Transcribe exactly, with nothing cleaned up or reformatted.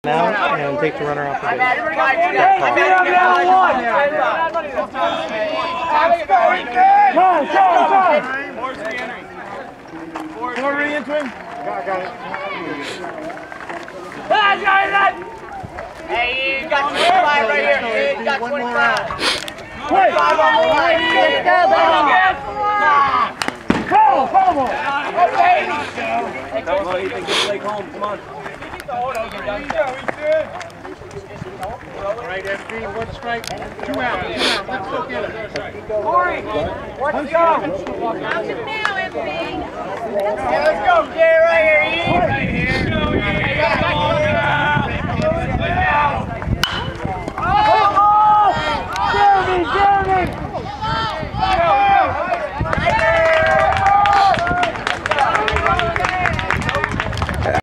Now and take the runner off the base. Come, come, come! More re-entering? Got it. Hey, you got twenty-five right here. Hey, you got twenty-five. twenty-five on the line. Come on, come on. Come on, Ethan, get Blake home. Come on. All right, M P, one strike, two out, two out. Let's go get it. Corey, let's go. Out now, M P. Let's go, Jay, right here. Right here.